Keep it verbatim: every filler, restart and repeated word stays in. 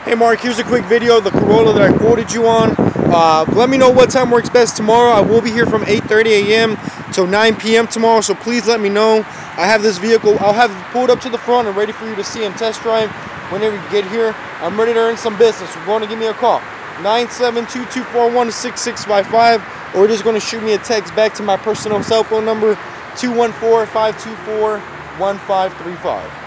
Hey Mark, here's a quick video of the Corolla that I quoted you on. Uh, let me know what time works best tomorrow. I will be here from eight thirty a m till nine p m tomorrow, so please let me know. I have this vehicle, I'll have it pulled up to the front and ready for you to see and test drive whenever you get here. I'm ready to earn some business. You're going to give me a call, nine seven two, two four one, six six five five, or you're just going to shoot me a text back to my personal cell phone number, two one four, five two four, one five three five.